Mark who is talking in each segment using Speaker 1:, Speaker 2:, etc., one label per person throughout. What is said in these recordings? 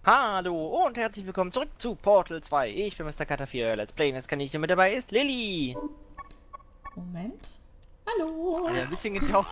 Speaker 1: Hallo und herzlich willkommen zurück zu Portal 2. Ich bin Mr. Cutter 4, Let's Play. Das Kaninchen mit dabei ist Lilly.
Speaker 2: Moment. Hallo.
Speaker 1: Hat ja ein bisschen gedauert,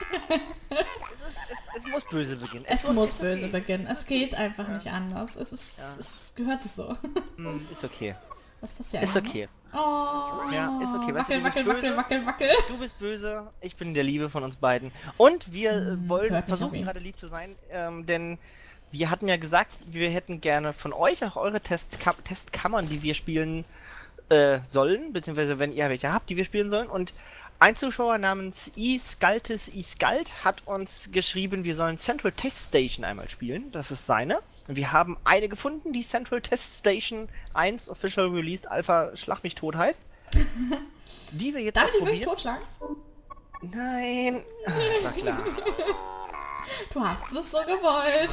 Speaker 1: es muss böse beginnen.
Speaker 2: Es muss
Speaker 1: ist
Speaker 2: böse
Speaker 1: okay.
Speaker 2: beginnen. Es geht einfach
Speaker 1: Ja.
Speaker 2: nicht anders. Es ist,
Speaker 1: Ja.
Speaker 2: es gehört sich so.
Speaker 1: Ist okay.
Speaker 2: Was ist das hier
Speaker 1: Ist
Speaker 2: eigentlich?
Speaker 1: okay.
Speaker 2: Oh.
Speaker 1: Ja, ist okay. Weißt du,
Speaker 2: Wackel,
Speaker 1: du bist
Speaker 2: wackel, wackel,
Speaker 1: böse.
Speaker 2: wackel, wackel.
Speaker 1: Du bist böse. Ich bin der Liebe von uns beiden. Und wir
Speaker 2: Hört nicht auf
Speaker 1: versuchen
Speaker 2: ihn.
Speaker 1: gerade lieb zu sein, denn wir hatten ja gesagt, wir hätten gerne von euch auch eure Testkammern, die wir spielen sollen, beziehungsweise wenn ihr welche habt, die wir spielen sollen. Und ein Zuschauer namens Iskalt hat uns geschrieben, wir sollen Central Test Station einmal spielen. Das ist seine. Und wir haben eine gefunden, die Central Test Station 1 Official Released Alpha Schlag mich tot heißt. Die wir jetzt
Speaker 2: Darf
Speaker 1: auch
Speaker 2: ich dich wirklich
Speaker 1: probieren.
Speaker 2: totschlagen?
Speaker 1: Nein, das war klar.
Speaker 2: Du hast es so gewollt.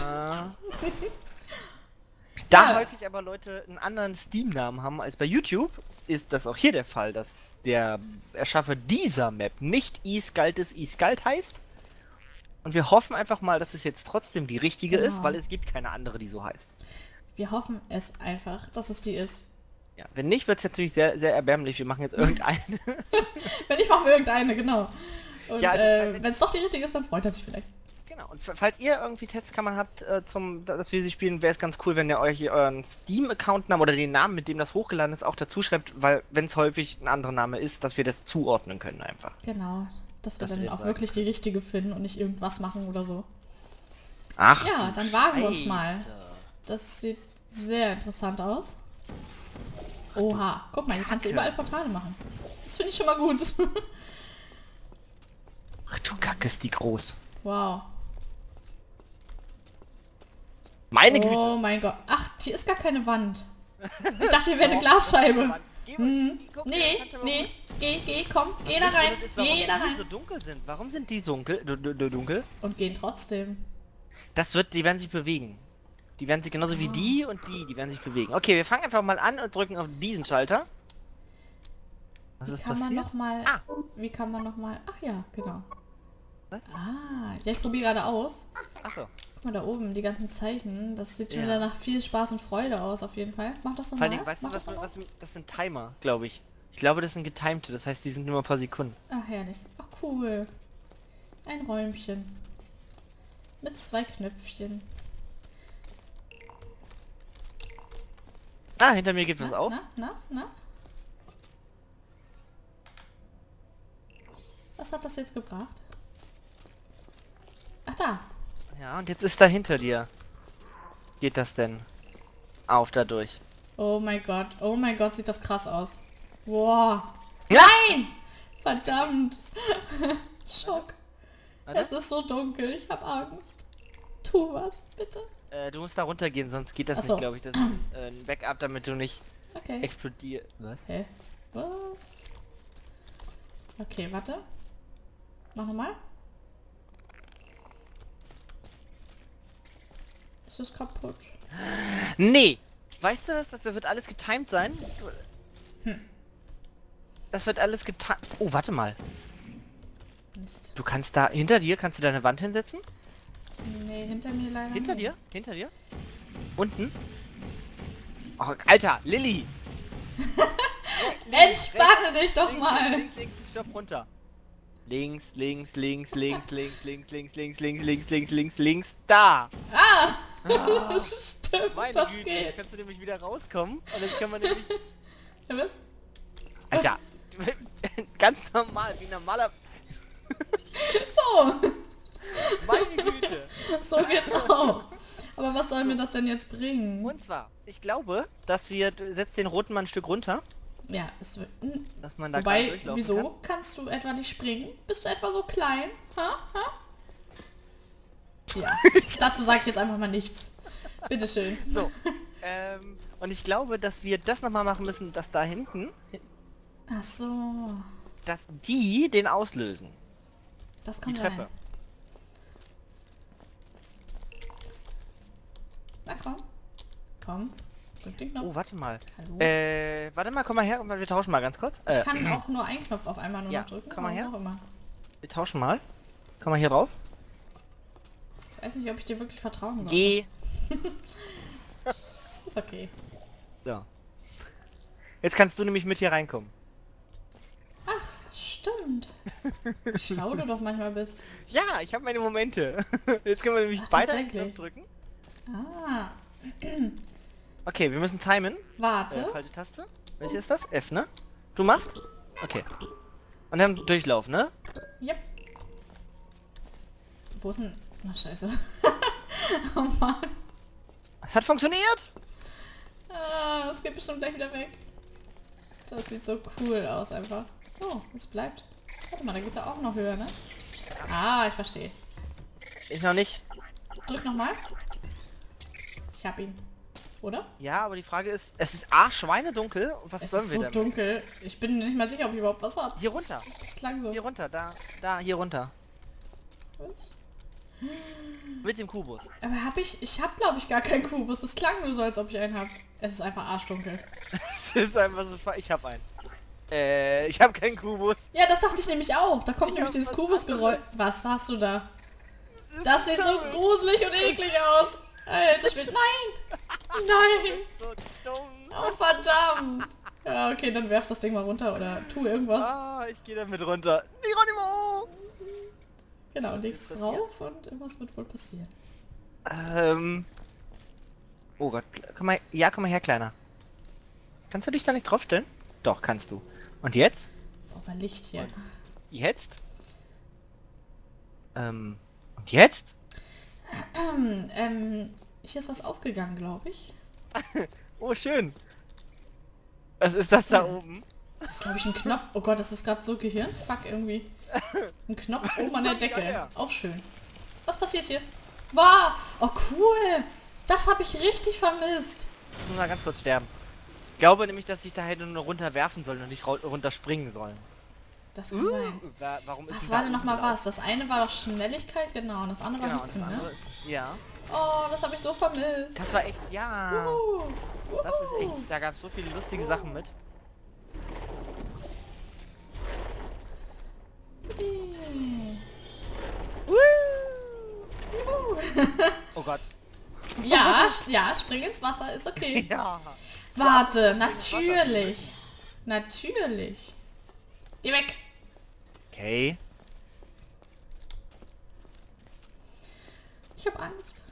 Speaker 1: Da
Speaker 2: Ja.
Speaker 1: häufig aber Leute einen anderen Steam-Namen haben als bei YouTube, ist das auch hier der Fall, dass der Erschaffer dieser Map nicht Iskalt heißt. Und wir hoffen einfach mal, dass es jetzt trotzdem die richtige ist,
Speaker 2: Genau.
Speaker 1: weil es gibt keine andere, die so heißt.
Speaker 2: Wir hoffen es einfach, dass es die ist.
Speaker 1: Ja, wenn nicht, wird es natürlich sehr, sehr erbärmlich. Wir machen jetzt irgendeine.
Speaker 2: Wenn ich mache irgendeine, genau. Und
Speaker 1: Ja, also,
Speaker 2: wenn es doch die richtige ist, dann freut er sich vielleicht.
Speaker 1: Genau, und falls ihr irgendwie Testkammern habt, dass wir sie spielen, wäre es ganz cool, wenn ihr euch euren Steam-Account-Namen oder den Namen, mit dem das hochgeladen ist, auch dazu schreibt, weil wenn es häufig ein anderer Name ist, dass wir das zuordnen können einfach.
Speaker 2: Genau. Dass wir
Speaker 1: Das
Speaker 2: dann
Speaker 1: will ich
Speaker 2: auch
Speaker 1: sagen.
Speaker 2: wirklich die richtige finden und nicht irgendwas machen oder so.
Speaker 1: Ach,
Speaker 2: Ja,
Speaker 1: du
Speaker 2: dann wagen wir uns
Speaker 1: Scheiße.
Speaker 2: mal. Das sieht sehr interessant aus. Oha, guck mal, hier kannst du
Speaker 1: Kacke.
Speaker 2: überall Portale machen. Das finde ich schon mal gut.
Speaker 1: Ach du Kacke, ist die groß.
Speaker 2: Wow.
Speaker 1: Meine
Speaker 2: Oh
Speaker 1: Güte.
Speaker 2: mein Gott. Ach, hier ist gar keine Wand. Ich dachte, hier wäre eine Glasscheibe.
Speaker 1: Geh
Speaker 2: Hm.
Speaker 1: mal, guck,
Speaker 2: Nee,
Speaker 1: kannst du mal
Speaker 2: nee.
Speaker 1: gucken.
Speaker 2: Geh, komm. Geh da
Speaker 1: Das
Speaker 2: rein.
Speaker 1: Blöde ist, warum
Speaker 2: Geh da
Speaker 1: die
Speaker 2: rein.
Speaker 1: so dunkel sind. Warum sind die dunkel?
Speaker 2: Und gehen trotzdem.
Speaker 1: Die werden sich bewegen. Die werden sich genauso wie die und die werden sich bewegen. Okay, wir fangen einfach mal an und drücken auf diesen Schalter. Was ist
Speaker 2: Kann man
Speaker 1: passiert?
Speaker 2: nochmal...
Speaker 1: Ah.
Speaker 2: Wie kann man nochmal... Ach ja, genau.
Speaker 1: Was?
Speaker 2: Ah, ja, ich probiere gerade aus.
Speaker 1: Achso.
Speaker 2: Guck mal da oben, die ganzen Zeichen. Das sieht schon
Speaker 1: Ja.
Speaker 2: wieder nach viel Spaß und Freude aus, auf jeden Fall. Mach das
Speaker 1: Vor
Speaker 2: nochmal.
Speaker 1: allen Dingen, weißt du,
Speaker 2: Mach das noch mal.
Speaker 1: das sind Timer, glaube ich. Ich glaube, das sind getimte, das heißt, die sind nur ein paar Sekunden.
Speaker 2: Ach, herrlich. Ach, cool. Ein Räumchen. Mit 2 Knöpfchen.
Speaker 1: Ah, hinter mir geht was auf.
Speaker 2: Na? Was hat das jetzt gebracht? Ach, da.
Speaker 1: Ja, und jetzt ist da hinter dir. Geht das denn auf dadurch?
Speaker 2: Oh mein Gott, sieht das krass aus. Wow.
Speaker 1: Ja!
Speaker 2: Nein! Verdammt. Schock.
Speaker 1: Warte.
Speaker 2: Es ist so dunkel, ich habe Angst. Tu was, bitte.
Speaker 1: Du musst da runtergehen, sonst geht das
Speaker 2: Ach so.
Speaker 1: nicht, glaube ich. Das ist ein Backup, damit du nicht
Speaker 2: Okay.
Speaker 1: explodierst. Was?
Speaker 2: Hä? Was? Okay, warte. Mach nochmal. Es ist kaputt.
Speaker 1: Nee! Weißt du was? Das wird alles getimed sein? Das wird alles getimed. Oh, warte mal.
Speaker 2: Mist.
Speaker 1: Du kannst da, hinter dir, kannst du da eine Wand hinsetzen?
Speaker 2: Nee, hinter mir leider
Speaker 1: Hinter
Speaker 2: nicht.
Speaker 1: dir? Hinter dir? Unten? Oh, Alter, Lilly!
Speaker 2: Entspanne dich doch mal.
Speaker 1: Links, stopp, runter. Links, da!
Speaker 2: Stimmt,
Speaker 1: Meine
Speaker 2: das
Speaker 1: Güte,
Speaker 2: geht.
Speaker 1: jetzt kannst du nämlich wieder rauskommen und jetzt kann man nämlich...
Speaker 2: Ja, was?
Speaker 1: Alter, ganz normal, wie ein normaler...
Speaker 2: So,
Speaker 1: Meine Güte!
Speaker 2: so geht's auch. Aber was soll mir das denn jetzt bringen?
Speaker 1: Und zwar, ich glaube, dass wir... Setz den roten mal ein Stück runter,
Speaker 2: Ja, es wird...
Speaker 1: dass man da gerade
Speaker 2: Wobei,
Speaker 1: durchlaufen
Speaker 2: wieso?
Speaker 1: kann.
Speaker 2: Kannst du etwa nicht springen? Bist du etwa so klein? Ha? Ja, dazu sage ich jetzt einfach mal nichts. Bitteschön.
Speaker 1: So, und ich glaube, dass wir das nochmal machen müssen, dass da hinten,
Speaker 2: Ach so,
Speaker 1: dass die den auslösen.
Speaker 2: das
Speaker 1: Die
Speaker 2: kann
Speaker 1: Treppe.
Speaker 2: sein. Na komm. Komm. Drück den Knopf.
Speaker 1: Oh, warte mal.
Speaker 2: Hallo?
Speaker 1: Warte mal, komm mal her, wir tauschen mal ganz kurz.
Speaker 2: Ich kann auch nur einen Knopf auf einmal nur
Speaker 1: ja,
Speaker 2: noch drücken.
Speaker 1: komm mal her.
Speaker 2: warum auch immer.
Speaker 1: Wir tauschen mal. Komm mal hier rauf.
Speaker 2: Ich weiß nicht, ob ich dir wirklich vertrauen soll.
Speaker 1: Geh.
Speaker 2: Ist okay.
Speaker 1: So. Jetzt kannst du nämlich mit hier reinkommen.
Speaker 2: Stimmt. Wie schlau du doch manchmal bist.
Speaker 1: Ja, ich habe meine Momente. Jetzt können wir nämlich
Speaker 2: Ach,
Speaker 1: beide einen
Speaker 2: tatsächlich.
Speaker 1: Knopf drücken.
Speaker 2: Ah,
Speaker 1: Okay, wir müssen timen.
Speaker 2: warte.
Speaker 1: Falsche Taste. Welche ist das? F, ne? Du machst? Okay. Und dann Durchlauf, ne?
Speaker 2: Yep. Wo ist denn... Na, scheiße. Oh Mann.
Speaker 1: Es hat funktioniert!
Speaker 2: Ah, das geht bestimmt gleich wieder weg. Das sieht so cool aus einfach. Oh, es bleibt. Warte mal, da geht's ja auch noch höher, ne? Ah, ich verstehe.
Speaker 1: Ich noch nicht.
Speaker 2: Drück nochmal. Ich hab ihn. Oder?
Speaker 1: Ja, aber die Frage ist, es ist A, schweinedunkel. Und was
Speaker 2: Es
Speaker 1: sollen
Speaker 2: ist
Speaker 1: wir
Speaker 2: so
Speaker 1: damit?
Speaker 2: dunkel. Ich bin nicht mal sicher, ob ich überhaupt was hab.
Speaker 1: Hier runter.
Speaker 2: Das klang so.
Speaker 1: Hier runter, da, hier runter.
Speaker 2: Was?
Speaker 1: Mit dem Kubus.
Speaker 2: Aber ich hab glaube ich gar keinen Kubus. Das klang nur so, als ob ich einen hab. Es ist einfach arschdunkel.
Speaker 1: Es ist einfach so, ich hab einen. Ich hab keinen Kubus.
Speaker 2: Ja, das dachte ich nämlich auch. Da kommt
Speaker 1: Ich
Speaker 2: nämlich
Speaker 1: hab
Speaker 2: dieses
Speaker 1: was
Speaker 2: Kubusgeräusch. Was hast du da? Das sieht so gruselig und eklig aus. Alter Schwede. Nein! Nein!
Speaker 1: So dumm.
Speaker 2: Oh, verdammt! Ja, okay, dann werf das Ding mal runter oder tu irgendwas.
Speaker 1: Ah, ich gehe damit runter. Geronimo!
Speaker 2: Genau,
Speaker 1: was
Speaker 2: leg's
Speaker 1: ist das
Speaker 2: drauf und irgendwas wird wohl passieren.
Speaker 1: Oh Gott, komm mal, ja, komm mal her, Kleiner. Kannst du dich da nicht draufstellen? Doch, kannst du. Und jetzt?
Speaker 2: Oh, mal Licht hier.
Speaker 1: Jetzt? Und jetzt?
Speaker 2: Hier ist was aufgegangen, glaube ich.
Speaker 1: Oh, schön. Was ist das da oben?
Speaker 2: Das ist, glaube ich, ein Knopf. Oh Gott, das ist gerade so Gehirnfuck irgendwie. Ein Knopf oben an der
Speaker 1: So
Speaker 2: Decke.
Speaker 1: geil.
Speaker 2: Auch schön. Was passiert hier? Wow! Oh, cool! Das habe ich richtig vermisst.
Speaker 1: Ich muss mal ganz kurz sterben. Ich glaube nämlich, dass ich da hätte nur runterwerfen sollen und nicht runterspringen sollen.
Speaker 2: Das kann sein.
Speaker 1: Warum ist
Speaker 2: Was
Speaker 1: denn
Speaker 2: war
Speaker 1: da
Speaker 2: denn
Speaker 1: oben
Speaker 2: nochmal
Speaker 1: blau?
Speaker 2: was? Das eine war doch Schnelligkeit, genau. Und das andere
Speaker 1: Genau,
Speaker 2: war
Speaker 1: und
Speaker 2: Hüpfen,
Speaker 1: das
Speaker 2: ne?
Speaker 1: andere ist... Ja.
Speaker 2: Oh, das habe ich so vermisst.
Speaker 1: Das war echt... Ja. Das ist echt... Da gab es so viele lustige Sachen mit. Oh Gott.
Speaker 2: Ja, ja, spring ins Wasser, ist okay.
Speaker 1: Ja.
Speaker 2: Warte, natürlich. Natürlich. Geh weg.
Speaker 1: Okay.
Speaker 2: Ich hab Angst.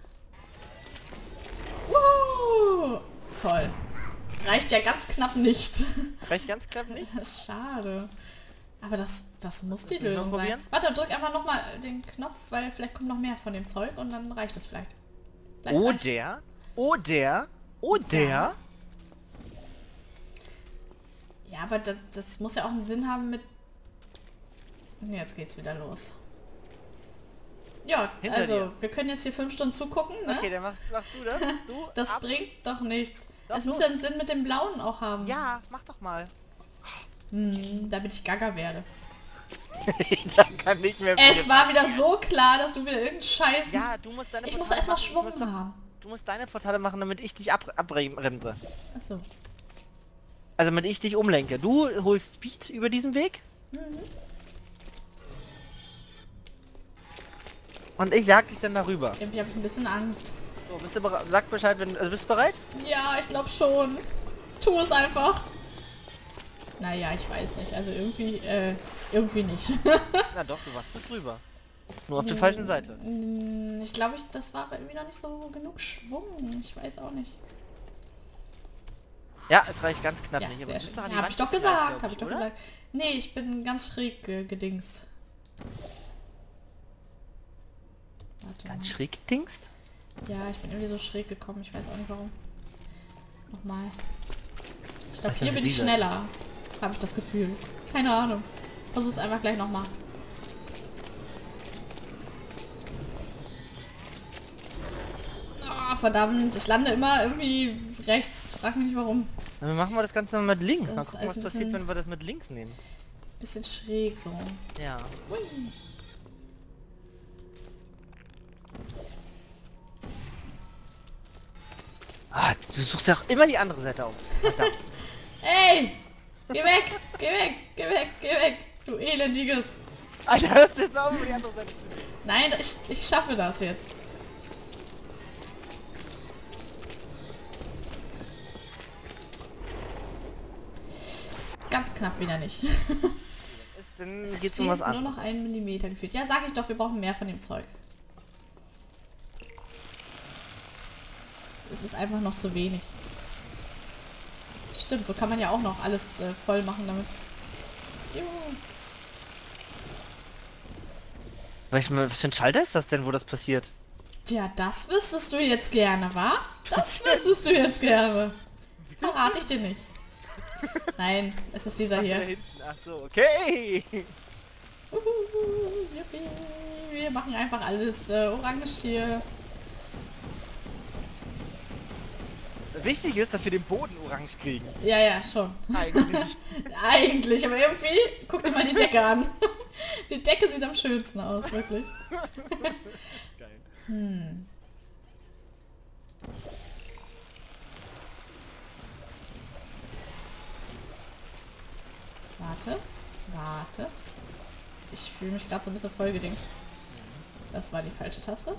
Speaker 2: Toll. Reicht ja ganz knapp nicht.
Speaker 1: Reicht ganz knapp nicht.
Speaker 2: Schade. Aber das muss die
Speaker 1: Müssen wir noch
Speaker 2: Lösung sein.
Speaker 1: probieren?
Speaker 2: Warte, drück einfach nochmal den Knopf, weil vielleicht kommt noch mehr von dem Zeug und dann reicht es vielleicht. Vielleicht reicht-
Speaker 1: Oder... Oder...
Speaker 2: Ja, aber das muss ja auch einen Sinn haben mit... Nee, jetzt geht's wieder los. Ja,
Speaker 1: Hinter
Speaker 2: also,
Speaker 1: dir.
Speaker 2: wir können jetzt hier 5 Stunden zugucken, ne?
Speaker 1: Okay, dann machst du das. Du
Speaker 2: Das
Speaker 1: ab.
Speaker 2: bringt doch nichts.
Speaker 1: Doch,
Speaker 2: Es muss
Speaker 1: los.
Speaker 2: ja einen Sinn mit dem Blauen auch haben.
Speaker 1: Ja, mach doch mal.
Speaker 2: Damit ich gaga werde.
Speaker 1: Da kann nicht mehr
Speaker 2: Es war wieder so klar, dass du wieder irgendeinen Scheiß...
Speaker 1: Ja, du musst deine
Speaker 2: ich muss
Speaker 1: Portale
Speaker 2: erstmal
Speaker 1: machen.
Speaker 2: Schwung haben.
Speaker 1: Du musst deine Portale machen, damit ich dich abbremse.
Speaker 2: Achso.
Speaker 1: Also damit ich dich umlenke. Du holst Speed über diesen Weg. Und ich jag dich dann darüber.
Speaker 2: Irgendwie habe ich ein bisschen Angst.
Speaker 1: So, bist du bereit? Sag Bescheid, wenn... Also bist du bereit?
Speaker 2: Ja, ich glaube schon. Tu es einfach. Naja, ich weiß nicht. Also irgendwie nicht.
Speaker 1: Na doch, du warst bis drüber. Nur auf der falschen Seite.
Speaker 2: Ich glaube, das war aber irgendwie noch nicht so genug Schwung. Ich weiß auch nicht.
Speaker 1: Ja, es reicht ganz knapp
Speaker 2: Ja,
Speaker 1: nicht.
Speaker 2: sehr
Speaker 1: bist
Speaker 2: schön.
Speaker 1: du an die
Speaker 2: Ja, hab
Speaker 1: Wand
Speaker 2: ich doch
Speaker 1: geknallt,
Speaker 2: gesagt.
Speaker 1: glaub
Speaker 2: Hab ich doch
Speaker 1: oder?
Speaker 2: gesagt. Nee, ich bin ganz schräg gedingst. Warte mal.
Speaker 1: Ganz schräg dingst?
Speaker 2: Ja, ich bin irgendwie so schräg gekommen. Ich weiß auch nicht warum. Nochmal. Ich glaube,
Speaker 1: Was
Speaker 2: hier
Speaker 1: denn
Speaker 2: bin
Speaker 1: für
Speaker 2: ich
Speaker 1: diese?
Speaker 2: schneller. Habe ich das Gefühl. Keine Ahnung. Versuch's einfach gleich nochmal. Ah, verdammt. Ich lande immer irgendwie rechts. Frag mich nicht warum.
Speaker 1: Dann machen wir das Ganze mal mit links.
Speaker 2: Das
Speaker 1: Mal
Speaker 2: ist
Speaker 1: gucken,
Speaker 2: alles
Speaker 1: was
Speaker 2: ein
Speaker 1: passiert,
Speaker 2: bisschen-
Speaker 1: wenn wir das mit links nehmen.
Speaker 2: Bisschen schräg so.
Speaker 1: Ja.
Speaker 2: Hui.
Speaker 1: Ah, du suchst ja auch immer die andere Seite auf. Verdammt.
Speaker 2: Ey! Geh weg! Geh weg! Geh weg! Geh weg! Du elendiges!
Speaker 1: Alter, hörst du jetzt noch über die andere Seite zu nehmen?
Speaker 2: Nein, ich schaffe das jetzt. ganz knapp wieder nicht.
Speaker 1: Dann
Speaker 2: Es
Speaker 1: geht's um was
Speaker 2: fehlt
Speaker 1: anderes.
Speaker 2: nur noch 1 Millimeter gefühlt. Ja, sag ich doch, wir brauchen mehr von dem Zeug. Es ist einfach noch zu wenig. Stimmt, so kann man ja auch noch alles voll machen damit. Juhu.
Speaker 1: Was für ein Schalter ist das denn, wo das passiert?
Speaker 2: Tja, das wüsstest du jetzt gerne, wa? Das wüsstest du jetzt gerne. Verrate ich dir nicht. Nein, es ist dieser
Speaker 1: Da
Speaker 2: hier.
Speaker 1: hinten. Ach so, okay.
Speaker 2: Yippie. Wir machen einfach alles orange hier.
Speaker 1: Wichtig ist, dass wir den Boden orange kriegen.
Speaker 2: Ja, ja, schon.
Speaker 1: Eigentlich.
Speaker 2: Eigentlich, aber irgendwie, guck dir mal die Decke an. Die Decke sieht am schönsten aus, wirklich.
Speaker 1: Geil.
Speaker 2: Warte. Ich fühle mich gerade so ein bisschen vollgedingt. Das war die falsche Taste.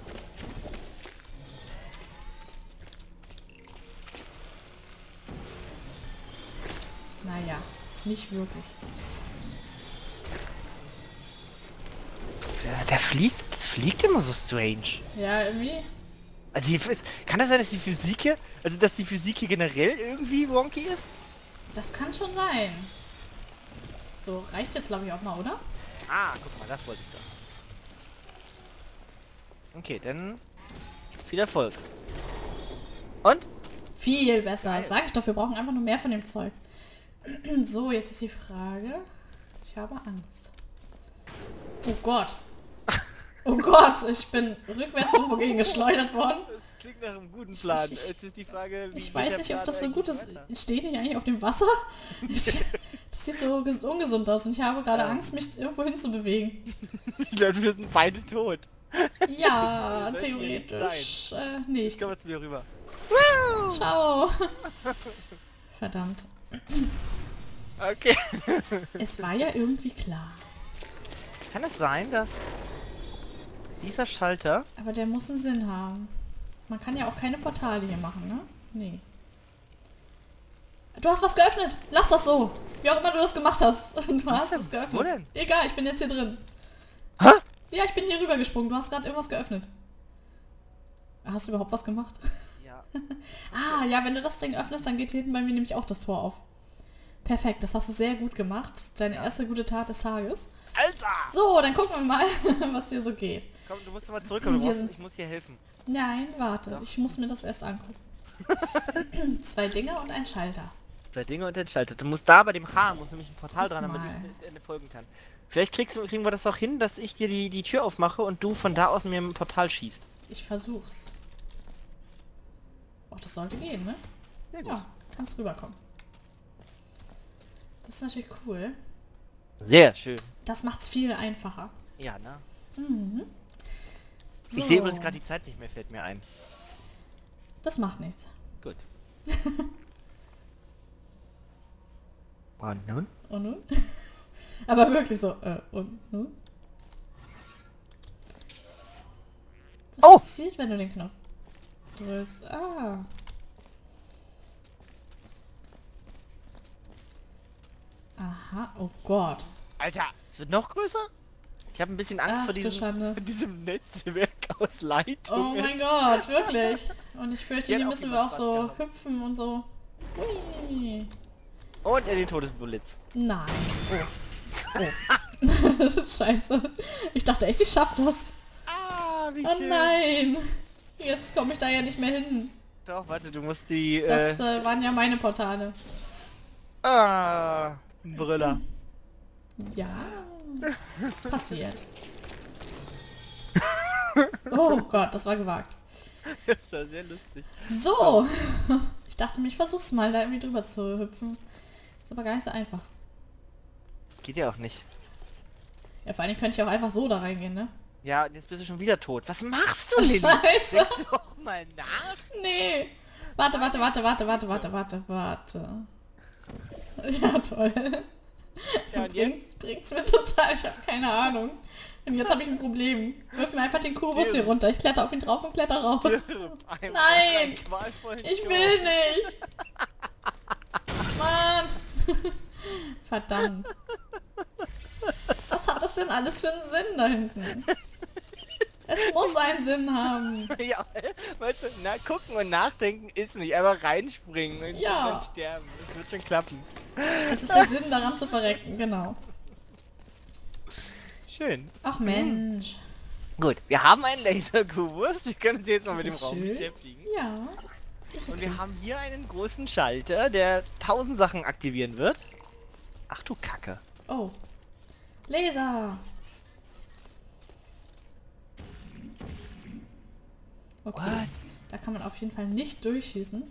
Speaker 2: Naja, nicht wirklich.
Speaker 1: Das fliegt immer so strange.
Speaker 2: Ja, irgendwie.
Speaker 1: Also kann das sein, dass die Physik hier, dass die Physik hier generell irgendwie wonky ist?
Speaker 2: Das kann schon sein. So, reicht jetzt glaube ich auch mal, oder?
Speaker 1: Ah, guck mal, das wollte ich doch. Okay, dann viel Erfolg. Und?
Speaker 2: Viel besser.
Speaker 1: Geil.
Speaker 2: Sag ich doch, wir brauchen einfach nur mehr von dem Zeug. So, jetzt ist die Frage. Ich habe Angst. Oh Gott. Oh Gott, ich bin rückwärts irgendwo gegen geschleudert worden.
Speaker 1: Das klingt nach einem guten Plan. Jetzt ist die Frage, wie
Speaker 2: Ich
Speaker 1: geht
Speaker 2: weiß
Speaker 1: der
Speaker 2: nicht, ob
Speaker 1: Plan
Speaker 2: das so gut ist.
Speaker 1: eigentlich weiter?
Speaker 2: Stehe ich eigentlich auf dem Wasser? Das sieht so ungesund aus und ich habe gerade Angst, mich irgendwo hinzubewegen.
Speaker 1: Ich glaube, wir sind beide tot.
Speaker 2: Ja,
Speaker 1: Wir sollten hier nicht
Speaker 2: theoretisch. Nee,
Speaker 1: Ich komme jetzt zu dir rüber.
Speaker 2: Ciao. Verdammt.
Speaker 1: Okay.
Speaker 2: Es war ja irgendwie klar.
Speaker 1: Kann es sein, dass dieser Schalter...
Speaker 2: Aber der muss einen Sinn haben. Man kann ja auch keine Portale hier machen, ne? Nee. Du hast was geöffnet. Lass das so. Wie auch immer du das gemacht hast. Du hast
Speaker 1: denn?
Speaker 2: es geöffnet.
Speaker 1: Wo denn?
Speaker 2: Egal, ich bin jetzt hier drin.
Speaker 1: Hä?
Speaker 2: Ja, ich bin hier rüber gesprungen. Du hast gerade irgendwas geöffnet. Hast du überhaupt was gemacht?
Speaker 1: Ja.
Speaker 2: Ah, ja, wenn du das Ding öffnest, dann geht hinten bei mir nämlich auch das Tor auf. Perfekt, das hast du sehr gut gemacht. Deine erste gute Tat des Tages.
Speaker 1: Alter!
Speaker 2: So, dann gucken wir mal, was hier so geht.
Speaker 1: Komm, du musst mal zurückkommen.
Speaker 2: Hier sind-
Speaker 1: Ich muss dir helfen.
Speaker 2: Nein, warte.
Speaker 1: Ja.
Speaker 2: Ich muss mir das erst angucken. 2 Dinger und ein Schalter.
Speaker 1: Zwei Dinge und den Schalter. Du musst da bei dem H, muss nämlich ein Portal dran, damit
Speaker 2: Mal.
Speaker 1: ich Ende folgen kann. Vielleicht kriegen wir das auch hin, dass ich dir die Tür aufmache und du von da aus mir ein Portal schießt.
Speaker 2: Ich versuch's. Oh, das sollte gehen, ne?
Speaker 1: Sehr gut.
Speaker 2: Ja, kannst rüberkommen. Das ist natürlich cool.
Speaker 1: Sehr schön.
Speaker 2: Das macht's viel einfacher.
Speaker 1: Ja, ne?
Speaker 2: Mhm.
Speaker 1: Ich sehe übrigens gerade die Zeit nicht mehr, fällt mir ein.
Speaker 2: Das macht nichts.
Speaker 1: Gut. Und nun?
Speaker 2: Und nun? Aber wirklich so, und nun? Was
Speaker 1: Oh!
Speaker 2: passiert, wenn du den Knopf drückst? Ah. Aha, oh Gott.
Speaker 1: Alter, es wird noch größer? Ich habe ein bisschen Angst
Speaker 2: Ach,
Speaker 1: vor
Speaker 2: du Schande.
Speaker 1: diesem Netzwerk aus
Speaker 2: Oh
Speaker 1: Leitungen.
Speaker 2: mein Gott, wirklich. Und ich fürchte,
Speaker 1: Die hat
Speaker 2: hier
Speaker 1: auch
Speaker 2: müssen wir
Speaker 1: jemand
Speaker 2: auch
Speaker 1: Spaß
Speaker 2: so
Speaker 1: gehabt.
Speaker 2: hüpfen und so. Hui.
Speaker 1: Und in den Todesblitz.
Speaker 2: Nein. Oh. Scheiße. Ich dachte echt, ich schaff das.
Speaker 1: Ah, wie
Speaker 2: Oh
Speaker 1: schön.
Speaker 2: nein. Jetzt komme ich da ja nicht mehr hin.
Speaker 1: Doch, warte, du musst die...
Speaker 2: Das waren ja meine Portale.
Speaker 1: ein Brüller.
Speaker 2: Ja. Passiert. Oh Gott, das war gewagt.
Speaker 1: Das war sehr lustig.
Speaker 2: So. Ich dachte mir, ich versuch's mal, da irgendwie drüber zu hüpfen. Ist aber gar nicht so einfach.
Speaker 1: Geht ja auch nicht.
Speaker 2: Ja, vor allem könnte ich auch einfach so da reingehen, ne?
Speaker 1: Ja, jetzt bist du schon wieder tot. Was machst du, Lilly?
Speaker 2: Scheiße.
Speaker 1: Denkst du auch mal nach?
Speaker 2: Nee. Warte. Ja, toll.
Speaker 1: Ja, und jetzt?
Speaker 2: Bringt's mir total. Ich habe keine Ahnung. Und jetzt habe ich ein Problem. Wirf mir einfach den Kubus hier runter. Ich kletter auf ihn drauf und kletter raus.
Speaker 1: Stirb einfach
Speaker 2: Nein.
Speaker 1: einen qualvollen
Speaker 2: Ich
Speaker 1: Tod.
Speaker 2: will nicht. Mann. Verdammt. Was hat das denn alles für einen Sinn da hinten? Es muss einen Sinn haben.
Speaker 1: Ja, weißt du, gucken und nachdenken ist nicht. Einfach reinspringen und
Speaker 2: Ja.
Speaker 1: dann sterben. Das wird schon klappen.
Speaker 2: Es ist der Sinn, daran zu verrecken, genau.
Speaker 1: Schön.
Speaker 2: Ach Mensch.
Speaker 1: Gut, wir haben einen Laserkubus. Wir können uns jetzt mal mit dem
Speaker 2: Das ist
Speaker 1: Raum
Speaker 2: schön.
Speaker 1: beschäftigen.
Speaker 2: Ja. Ist
Speaker 1: Und
Speaker 2: okay.
Speaker 1: wir haben hier einen großen Schalter, der 1000 Sachen aktivieren wird. Ach du Kacke.
Speaker 2: Oh. Laser. Okay.
Speaker 1: What?
Speaker 2: Da kann man auf jeden Fall nicht durchschießen.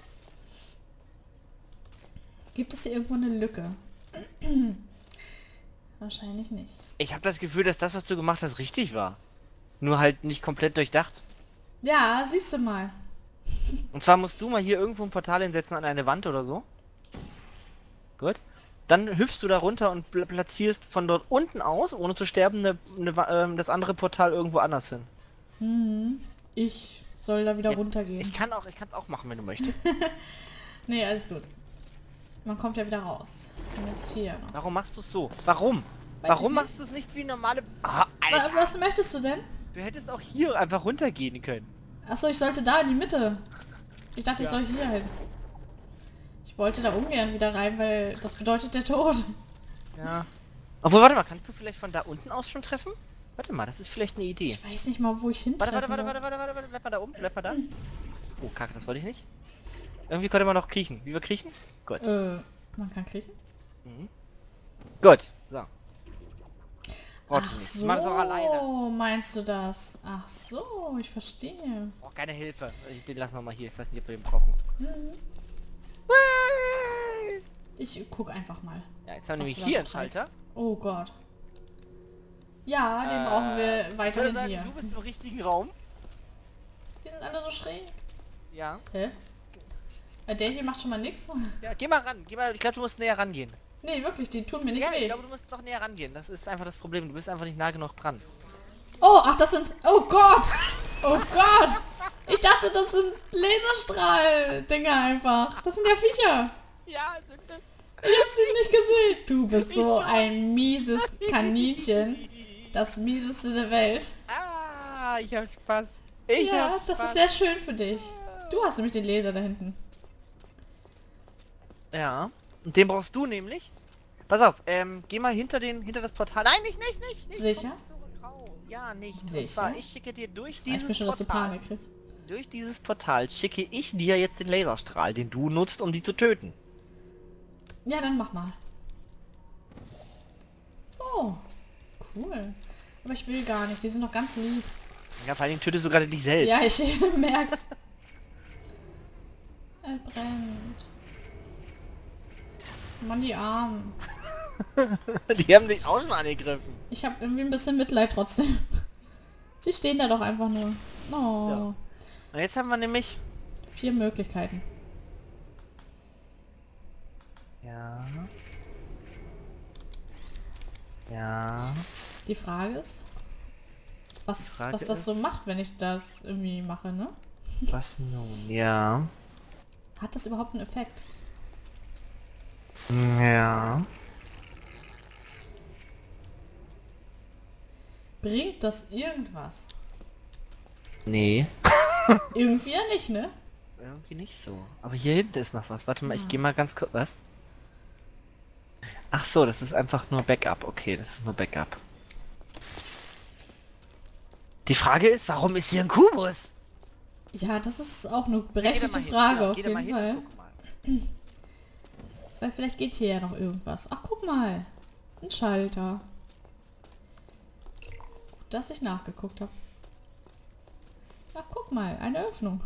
Speaker 2: Gibt es hier irgendwo eine Lücke? Wahrscheinlich nicht.
Speaker 1: Ich habe das Gefühl, dass das, was du gemacht hast, richtig war. Nur halt nicht komplett durchdacht.
Speaker 2: Ja, siehst du mal.
Speaker 1: Und zwar musst du mal hier irgendwo ein Portal hinsetzen an eine Wand oder so. Gut. Dann hüpfst du da runter und platzierst von dort unten aus, ohne zu sterben, das andere Portal irgendwo anders hin.
Speaker 2: Ich soll da wieder
Speaker 1: Ja,
Speaker 2: runtergehen.
Speaker 1: Ich kann es auch machen, wenn du möchtest.
Speaker 2: Nee, alles gut. Man kommt ja wieder raus. Zumindest hier noch.
Speaker 1: Warum machst du es so? Warum?
Speaker 2: Weiß
Speaker 1: Warum
Speaker 2: ich nicht.
Speaker 1: machst du es nicht wie normale... Ah, Alter!
Speaker 2: Was möchtest du denn?
Speaker 1: Du hättest auch hier einfach runtergehen können.
Speaker 2: Achso, ich sollte da in die Mitte. Ich dachte, ich
Speaker 1: Ja.
Speaker 2: soll hier hin. Ich wollte da ungern wieder rein, weil das bedeutet der Tod.
Speaker 1: Ja. Obwohl, warte mal, kannst du vielleicht von da unten aus schon treffen? Warte mal, das ist vielleicht eine Idee.
Speaker 2: Ich weiß nicht mal, wo ich hin
Speaker 1: Warte,
Speaker 2: treffen
Speaker 1: warte,
Speaker 2: soll.
Speaker 1: warte, warte, warte, warte, bleib mal da oben, bleib mal da. Oh, Kacke, das wollte ich nicht. Irgendwie konnte man noch kriechen. Wie wir kriechen? Gut.
Speaker 2: Man kann kriechen?
Speaker 1: Gut, so. Braucht
Speaker 2: Ach
Speaker 1: nicht.
Speaker 2: so,
Speaker 1: Ich mach das auch alleine.
Speaker 2: meinst du das? Ach so, ich verstehe.
Speaker 1: Brauch keine Hilfe. Den lassen wir mal hier. Ich weiß nicht, ob wir den brauchen.
Speaker 2: Ich guck einfach mal.
Speaker 1: Ja, jetzt haben wir
Speaker 2: was
Speaker 1: nämlich
Speaker 2: du
Speaker 1: hier
Speaker 2: da
Speaker 1: einen Schalter.
Speaker 2: treibst. Oh Gott. Ja, den brauchen wir
Speaker 1: Ich würde
Speaker 2: weiterhin
Speaker 1: sagen,
Speaker 2: hier.
Speaker 1: du bist im richtigen Raum.
Speaker 2: Die sind alle so schräg.
Speaker 1: Ja.
Speaker 2: Hä? Der hier macht schon mal nichts.
Speaker 1: Ja, geh mal ran. Geh mal, ich glaube, du musst näher rangehen.
Speaker 2: Nee, wirklich, die tun mir nicht
Speaker 1: Ja, ich
Speaker 2: weh.
Speaker 1: glaube, du musst noch näher rangehen. Das ist einfach das Problem. Du bist einfach nicht nah genug dran.
Speaker 2: Oh, ach, das sind... Oh Gott! Oh Gott! Ich dachte, das sind Laserstrahl-Dinger einfach. Das sind ja Viecher.
Speaker 1: Ja, sind das.
Speaker 2: Ich hab sie nicht gesehen. Du bist so
Speaker 1: schon.
Speaker 2: ein mieses Kaninchen. Das mieseste der Welt.
Speaker 1: Ah, ich hab Spaß. Ich
Speaker 2: Ja,
Speaker 1: hab
Speaker 2: das
Speaker 1: Spaß.
Speaker 2: ist sehr schön für dich. Du hast nämlich den Laser da hinten.
Speaker 1: Ja. Und den brauchst du nämlich. Pass auf, geh mal hinter das Portal. Nein, nicht.
Speaker 2: Sicher?
Speaker 1: Komm zurück, Rau. Ja, nicht.
Speaker 2: Sicher?
Speaker 1: Und zwar, ich schicke dir durch
Speaker 2: Ich weiß
Speaker 1: dieses
Speaker 2: mir schon, dass du
Speaker 1: Portal.
Speaker 2: Panik kriegst.
Speaker 1: Durch dieses Portal schicke ich dir jetzt den Laserstrahl, den du nutzt, um die zu töten.
Speaker 2: Ja, dann mach mal. Oh, cool. Aber ich will gar nicht, die sind noch ganz lieb.
Speaker 1: Ja, vor allem tötest du gerade dich selbst.
Speaker 2: Ja, ich merk's. Er brennt. Mann, die Armen.
Speaker 1: Die haben dich auch schon angegriffen.
Speaker 2: Ich habe irgendwie ein bisschen Mitleid trotzdem. Sie stehen da doch einfach nur. Oh,
Speaker 1: Ja. Und jetzt haben wir nämlich...
Speaker 2: 4 Möglichkeiten.
Speaker 1: Ja. Ja.
Speaker 2: Die Frage ist, was
Speaker 1: Frage
Speaker 2: das so
Speaker 1: ist-
Speaker 2: macht, wenn ich das irgendwie mache, ne?
Speaker 1: Was nun? Ja.
Speaker 2: Hat das überhaupt einen Effekt?
Speaker 1: Ja.
Speaker 2: Bringt das irgendwas?
Speaker 1: Nee.
Speaker 2: Irgendwie ja nicht, ne?
Speaker 1: Irgendwie nicht so. Aber hier hinten ist noch was. Warte mal, ich gehe mal ganz kurz... Was? Ach so, das ist einfach nur Backup. Okay, das ist nur Backup. Die Frage ist, warum ist hier ein Kubus?
Speaker 2: Ja, das ist auch eine
Speaker 1: Geh da
Speaker 2: berechtigte
Speaker 1: mal hin.
Speaker 2: Frage
Speaker 1: Genau,
Speaker 2: auf
Speaker 1: geh da mal
Speaker 2: jeden
Speaker 1: hin
Speaker 2: Fall.
Speaker 1: und guck mal.
Speaker 2: Weil vielleicht geht hier ja noch irgendwas. Ach, guck mal. Ein Schalter. Gut, dass ich nachgeguckt habe. Ach, guck mal. Eine Öffnung.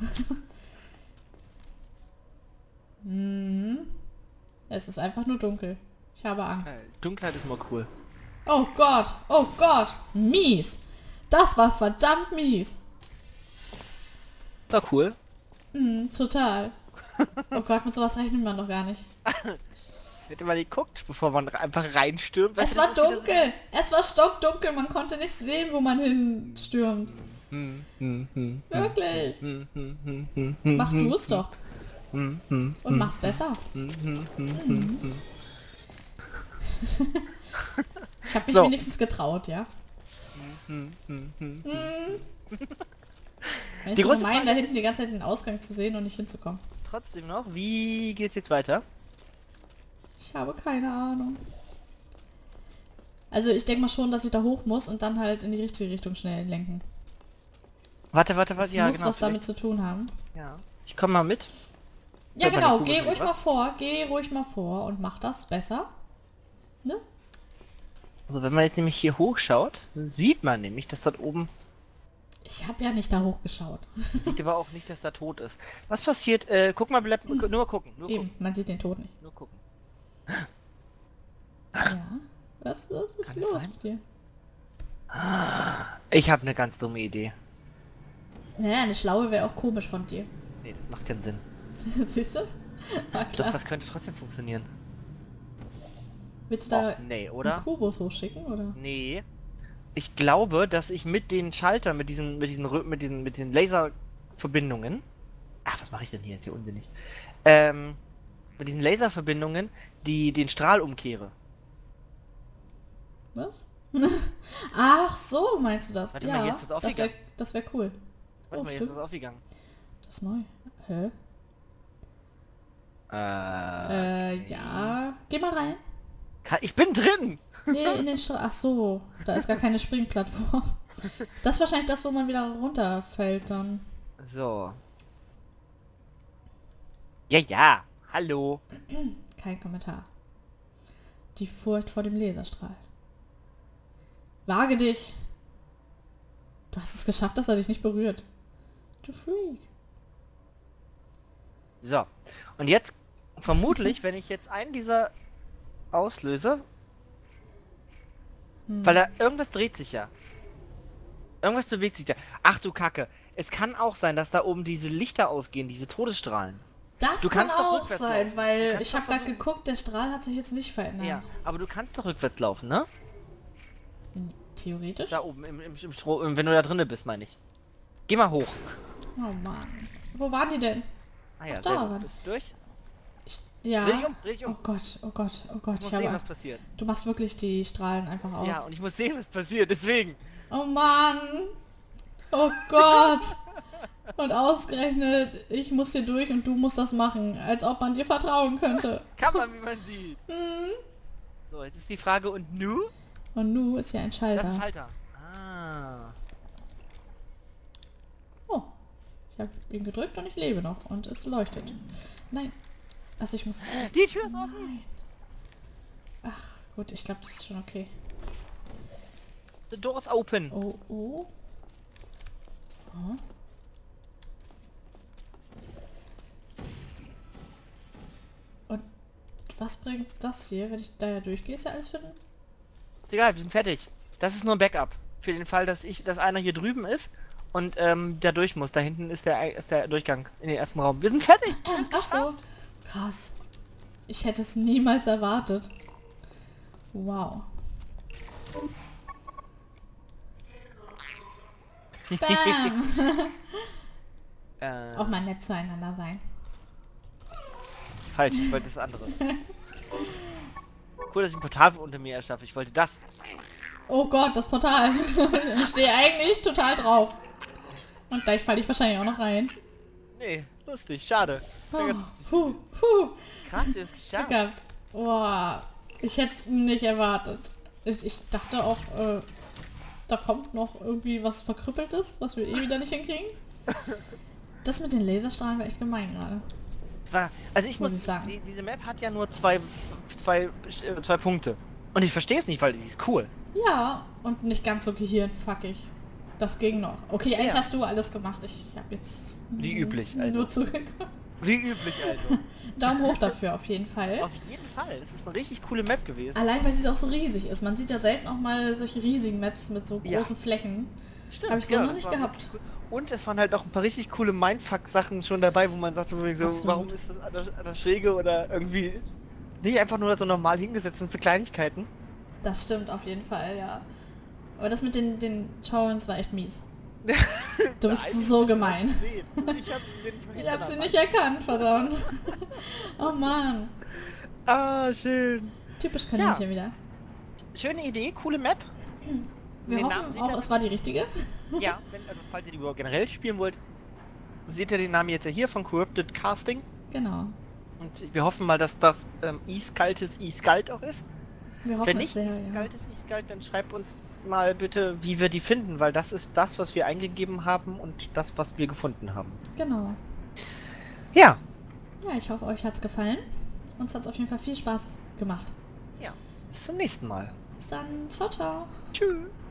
Speaker 2: Es ist einfach nur dunkel. Ich habe Angst.
Speaker 1: Dunkelheit ist mal cool.
Speaker 2: Oh Gott. Oh Gott. Mies. Das war verdammt mies.
Speaker 1: War cool.
Speaker 2: Total. Oh Gott, mit sowas rechnet man doch gar nicht.
Speaker 1: Hätte man geguckt, bevor man einfach reinstürmt.
Speaker 2: Es war dunkel. Es war stockdunkel. Man konnte nicht sehen, wo man hinstürmt. Wirklich. Mach du es doch. Und mach's besser. Ich habe mich
Speaker 1: So.
Speaker 2: wenigstens getraut, ja? Wenn
Speaker 1: Die
Speaker 2: ich so
Speaker 1: große
Speaker 2: gemein,
Speaker 1: Frage
Speaker 2: da
Speaker 1: ist
Speaker 2: hinten die ganze Zeit den Ausgang zu sehen und nicht hinzukommen.
Speaker 1: Trotzdem noch, wie geht's jetzt weiter?
Speaker 2: Ich habe keine Ahnung. Also ich denke mal schon, dass ich da hoch muss und dann halt in die richtige Richtung schnell lenken.
Speaker 1: Warte,
Speaker 2: Das
Speaker 1: ja,
Speaker 2: muss
Speaker 1: genau.
Speaker 2: was damit zu tun haben.
Speaker 1: Ja. Ich komme mal mit.
Speaker 2: Ja
Speaker 1: Hört man
Speaker 2: genau,
Speaker 1: die Kugel
Speaker 2: geh
Speaker 1: schon,
Speaker 2: ruhig
Speaker 1: oder?
Speaker 2: mal vor, geh ruhig mal vor und mach das besser. Ne?
Speaker 1: Also wenn man jetzt nämlich hier hochschaut, dann sieht man nämlich, dass dort oben...
Speaker 2: Ich habe ja nicht da hochgeschaut.
Speaker 1: Man sieht aber auch nicht, dass da tot ist. Was passiert? Guck mal, bleib, nur mal gucken. Nur
Speaker 2: Eben,
Speaker 1: gucken.
Speaker 2: man sieht den Tod nicht.
Speaker 1: Nur gucken.
Speaker 2: Ja. Was ist
Speaker 1: Kann es
Speaker 2: los
Speaker 1: sein?
Speaker 2: mit dir?
Speaker 1: Ich habe eine ganz dumme Idee.
Speaker 2: Naja, eine schlaue wäre auch komisch von dir.
Speaker 1: Nee, das macht keinen Sinn.
Speaker 2: Siehst du? War
Speaker 1: Doch,
Speaker 2: klar.
Speaker 1: das könnte trotzdem funktionieren.
Speaker 2: Willst du da
Speaker 1: Och, nee, oder?
Speaker 2: einen Kubus hochschicken, oder?
Speaker 1: Nee. Ich glaube, dass ich mit den Schaltern, mit diesen Laserverbindungen. Ach, was mache ich denn hier? Ist hier unsinnig. Mit diesen Laserverbindungen, den Strahl umkehre.
Speaker 2: Was? Ach so, meinst du das?
Speaker 1: Warte
Speaker 2: ja,
Speaker 1: mal, hier ist das aufgegangen.
Speaker 2: Das wär cool.
Speaker 1: Warte mal, jetzt
Speaker 2: stimmt.
Speaker 1: ist das aufgegangen.
Speaker 2: Das ist neu. Hä? Ja. Geh mal rein.
Speaker 1: Ich bin drin!
Speaker 2: Nee, in den Ach so, da ist gar keine Springplattform. Das ist wahrscheinlich das, wo man wieder runterfällt dann.
Speaker 1: So. Ja, ja. Hallo.
Speaker 2: Kein Kommentar. Die Furcht vor dem Laserstrahl. Wage dich. Du hast es geschafft, dass er dich nicht berührt. Du Freak.
Speaker 1: So. Und jetzt, vermutlich, wenn ich jetzt einen dieser auslöse, weil da irgendwas dreht sich ja. Irgendwas bewegt sich da. Ach du Kacke. Es kann auch sein, dass da oben diese Lichter ausgehen, diese Todesstrahlen.
Speaker 2: Das
Speaker 1: Du
Speaker 2: kann
Speaker 1: kannst doch
Speaker 2: auch
Speaker 1: rückwärts
Speaker 2: sein,
Speaker 1: laufen. Du
Speaker 2: weil
Speaker 1: kannst
Speaker 2: ich
Speaker 1: doch
Speaker 2: habe gerade
Speaker 1: versuchen-
Speaker 2: geguckt, der Strahl hat sich jetzt nicht verändert.
Speaker 1: Ja, aber du kannst doch rückwärts laufen, ne?
Speaker 2: Theoretisch?
Speaker 1: Da oben im Strom, wenn du da drinne bist, meine ich. Geh mal hoch.
Speaker 2: Oh Mann. Wo waren die denn?
Speaker 1: Ah ja,
Speaker 2: Ach, da
Speaker 1: sehr
Speaker 2: waren-
Speaker 1: gut. Bist du durch?
Speaker 2: Ja.
Speaker 1: Dreh dich um.
Speaker 2: Oh Gott, oh Gott, oh Gott.
Speaker 1: Ich muss
Speaker 2: Ich
Speaker 1: sehen,
Speaker 2: habe-
Speaker 1: was passiert.
Speaker 2: Du machst wirklich die Strahlen einfach aus.
Speaker 1: Ja, und ich muss sehen, was passiert, deswegen.
Speaker 2: Oh Mann. Oh Gott. Und ausgerechnet, ich muss hier durch und du musst das machen. Als ob man dir vertrauen könnte.
Speaker 1: Kann man, wie man sieht. So, jetzt ist die Frage, und nu?
Speaker 2: Und nu ist ja ein Schalter.
Speaker 1: Das ist Schalter. Ah.
Speaker 2: Oh. Ich habe ihn gedrückt und ich lebe noch. Und es leuchtet. Nein. Also ich muss...
Speaker 1: Die Tür ist offen.
Speaker 2: Nein. Ach, gut. Ich glaube, das ist schon okay.
Speaker 1: The door is open.
Speaker 2: Oh, oh. Oh. Und was bringt das hier, wenn ich da ja durchgehe? Ist ja alles für den...
Speaker 1: Ist egal, wir sind fertig. Das ist nur ein Backup. Für den Fall, dass einer hier drüben ist und der durch muss. Da hinten ist der Durchgang in den ersten Raum. Wir sind fertig. Wir haben's
Speaker 2: Ach so.
Speaker 1: geschafft.
Speaker 2: Krass. Ich hätte es niemals erwartet. Wow. Bam. Auch mal nett zueinander sein.
Speaker 1: Falsch, ich wollte das anderes. Cool, dass ich ein Portal unter mir erschaffe. Ich wollte das.
Speaker 2: Oh Gott, das Portal. Ich stehe eigentlich total drauf. Und gleich falle ich wahrscheinlich auch noch rein.
Speaker 1: Nee, lustig, schade.
Speaker 2: Oh, puh, puh.
Speaker 1: Krass, wie es
Speaker 2: Glück
Speaker 1: geschafft.
Speaker 2: gehabt. Boah. Ich hätte es nicht erwartet. Ich dachte auch, da kommt noch irgendwie was Verkrüppeltes, was wir eh wieder nicht hinkriegen. Das mit den Laserstrahlen war echt gemein gerade.
Speaker 1: Also ich
Speaker 2: Muss
Speaker 1: muss
Speaker 2: ich sagen.
Speaker 1: Diese Map hat ja nur zwei Punkte. Und ich verstehe es nicht, weil sie ist cool.
Speaker 2: Ja, und nicht ganz so gehirnfuckig. Das ging noch. Okay, eigentlich
Speaker 1: Ja.
Speaker 2: hast du alles gemacht. Ich habe jetzt
Speaker 1: Wie üblich, also.
Speaker 2: nur zugeguckt.
Speaker 1: Wie üblich also.
Speaker 2: Daumen hoch dafür auf jeden Fall.
Speaker 1: Auf jeden Fall. Das ist eine richtig coole Map gewesen.
Speaker 2: Allein, weil sie auch so riesig ist. Man sieht ja selten auch mal solche riesigen Maps mit so
Speaker 1: Ja.
Speaker 2: großen Flächen.
Speaker 1: Stimmt,
Speaker 2: Hab ich so noch
Speaker 1: das
Speaker 2: nicht
Speaker 1: war
Speaker 2: gehabt.
Speaker 1: wirklich cool. Und es waren halt auch ein paar richtig coole Mindfuck-Sachen schon dabei, wo man sagt, so,
Speaker 2: Absolut.
Speaker 1: warum ist das an der Schräge oder irgendwie nicht einfach nur so normal hingesetzt sind, so Kleinigkeiten.
Speaker 2: Das stimmt auf jeden Fall, ja. Aber das mit den Torrents war echt mies. Du bist
Speaker 1: Eigentlich
Speaker 2: so
Speaker 1: nicht,
Speaker 2: gemein.
Speaker 1: Ich hab's gesehen, ich war
Speaker 2: Ich hab sie
Speaker 1: hintereinander.
Speaker 2: nicht erkannt, verdammt. Oh Mann.
Speaker 1: Ah, schön.
Speaker 2: Typisch Kaninchen wieder.
Speaker 1: Schöne Idee, coole Map.
Speaker 2: Wir
Speaker 1: Den Namen
Speaker 2: hoffen
Speaker 1: seht
Speaker 2: auch,
Speaker 1: ihr-
Speaker 2: es war die richtige.
Speaker 1: Ja, also falls ihr die überhaupt generell spielen wollt, seht ihr den Namen jetzt ja hier von Corrupted Casting.
Speaker 2: Genau.
Speaker 1: Und wir hoffen mal, dass das Iskaltes Iskalt auch ist.
Speaker 2: Wir hoffen
Speaker 1: Wenn
Speaker 2: es
Speaker 1: nicht
Speaker 2: sehr, ja.
Speaker 1: Iskaltes Iskalt, dann schreibt uns mal bitte, wie wir die finden, weil das ist das, was wir eingegeben haben und das, was wir gefunden haben.
Speaker 2: Genau.
Speaker 1: Ja.
Speaker 2: Ja, ich hoffe, euch hat's gefallen. Uns hat's auf jeden Fall viel Spaß gemacht.
Speaker 1: Ja. Bis zum nächsten Mal.
Speaker 2: Bis dann. Ciao, ciao.
Speaker 1: Tschüss.